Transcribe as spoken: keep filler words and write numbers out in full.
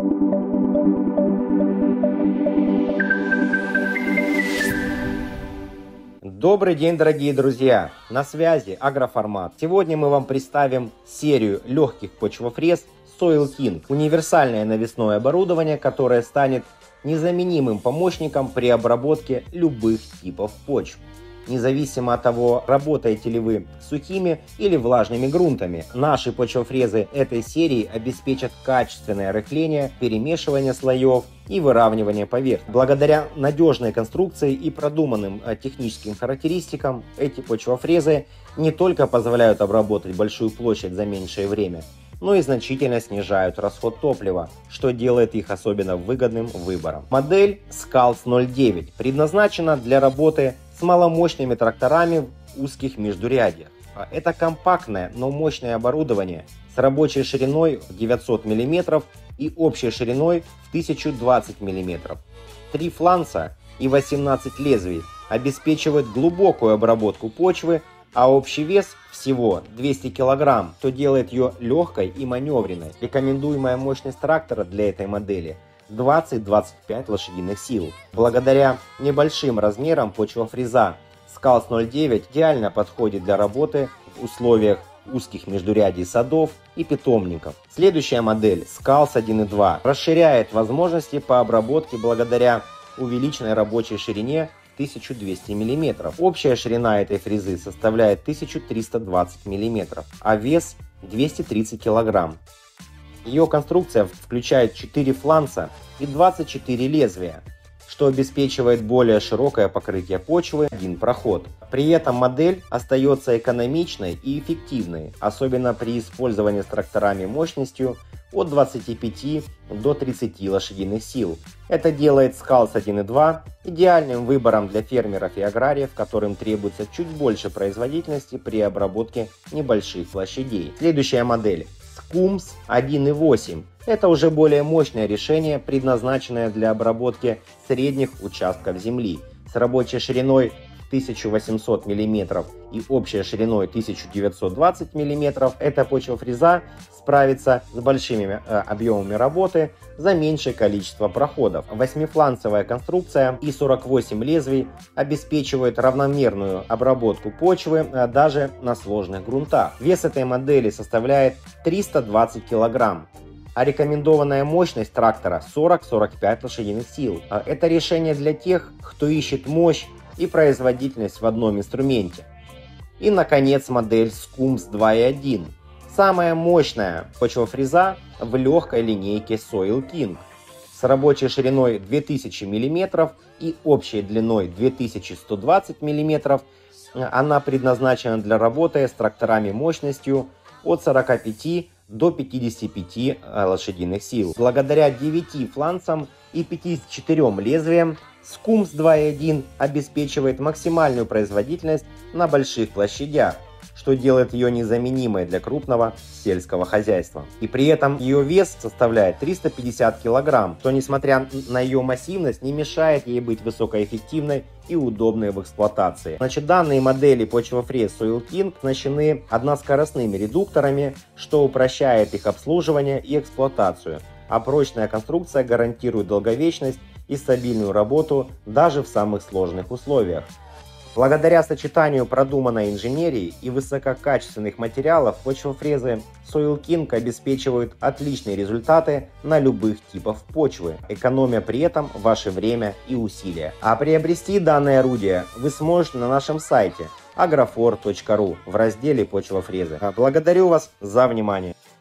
Добрый день, дорогие друзья! На связи Агроформат. Сегодня мы вам представим серию легких почвофрез Soil King. Универсальное навесное оборудование, которое станет незаменимым помощником при обработке любых типов почв. Независимо от того, работаете ли вы сухими или влажными грунтами, наши почвофрезы этой серии обеспечат качественное рыхление, перемешивание слоев и выравнивание поверхности. Благодаря надежной конструкции и продуманным техническим характеристикам, эти почвофрезы не только позволяют обработать большую площадь за меньшее время, но и значительно снижают расход топлива, что делает их особенно выгодным выбором. Модель Scalz ноль девять предназначена для работы с маломощными тракторами в узких междурядьях. Это компактное, но мощное оборудование с рабочей шириной в девятьсот миллиметров и общей шириной в тысячу двадцать миллиметров. Три фланца и восемнадцать лезвий обеспечивают глубокую обработку почвы, а общий вес всего двести килограмм, что делает ее легкой и маневренной. Рекомендуемая мощность трактора для этой модели двадцать — двадцать пять лошадиных сил. Благодаря небольшим размерам почвофреза Scalz ноль девять идеально подходит для работы в условиях узких междурядий садов и питомников. Следующая модель Scalz один и два расширяет возможности по обработке благодаря увеличенной рабочей ширине тысячу двести миллиметров. Общая ширина этой фрезы составляет тысячу триста двадцать миллиметров, а вес двести тридцать килограмм. Ее конструкция включает четыре фланца и двадцать четыре лезвия, что обеспечивает более широкое покрытие почвы, один проход. При этом модель остается экономичной и эффективной, особенно при использовании с тракторами мощностью от двадцати пяти до тридцати лошадиных сил. Это делает Scalz один и два идеальным выбором для фермеров и аграриев, которым требуется чуть больше производительности при обработке небольших площадей. Следующая модель Scumz один и восемь. Это уже более мощное решение, предназначенное для обработки средних участков земли с рабочей шириной тысячу восемьсот миллиметров и общей шириной тысячу девятьсот двадцать миллиметров. Эта почвофреза справится с большими э, объемами работы за меньшее количество проходов. Восьмифланцевая конструкция и сорок восемь лезвий обеспечивают равномерную обработку почвы э, даже на сложных грунтах. Вес этой модели составляет триста двадцать килограмм. А рекомендованная мощность трактора сорок — сорок пять лошадиных сил. Это решение для тех, кто ищет мощь и производительность в одном инструменте. И, наконец, модель Scumz два и один. Самая мощная почвофреза в легкой линейке Soil King с рабочей шириной две тысячи миллиметров и общей длиной две тысячи сто двадцать миллиметров. Она предназначена для работы с тракторами мощностью от сорока пяти до пятидесяти пяти лошадиных сил. Благодаря девяти фланцам и пятидесяти четырем лезвиям Scumz два и один обеспечивает максимальную производительность на больших площадях, что делает ее незаменимой для крупного сельского хозяйства. И при этом ее вес составляет триста пятьдесят килограмм, что, несмотря на ее массивность, не мешает ей быть высокоэффективной и удобной в эксплуатации. Значит, данные модели почвофрез Soil King оснащены односкоростными редукторами, что упрощает их обслуживание и эксплуатацию, а прочная конструкция гарантирует долговечность и стабильную работу даже в самых сложных условиях. Благодаря сочетанию продуманной инженерии и высококачественных материалов почвофрезы Soil King обеспечивают отличные результаты на любых типах почвы, экономя при этом ваше время и усилия. А приобрести данное орудие вы сможете на нашем сайте агрофор точка ру в разделе почвофрезы. Благодарю вас за внимание.